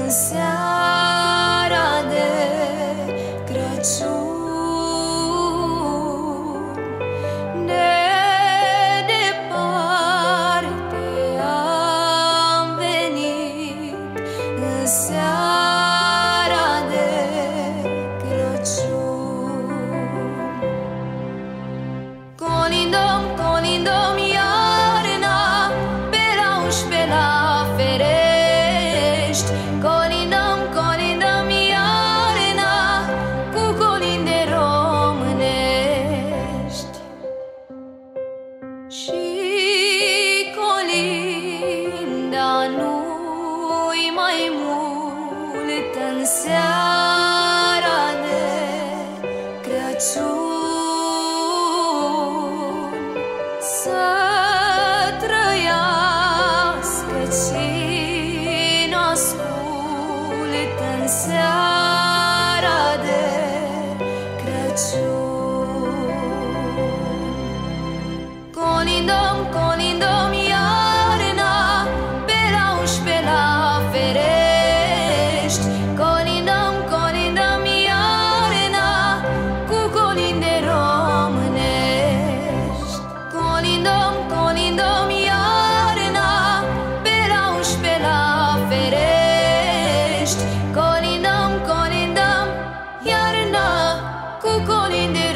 seara de Crăciun. De departe am venit în seara de Crăciun. Colindăm, colindăm iarna pe la uși, pe la ferești. Colindăm, colindăm iarna cu colinde românești. Și colinda nu-i mai mult în seara de Crăciun. Să trăiască cine ascultă în seara de Crăciun. Colindăm, colindăm iarna pe la uși, pe la ferești. Colindăm, colindăm iarna cu colinde românești. Colindăm, colindăm iarna pe la uși, pe la ferești. Colindăm, colindăm iarna cu colinde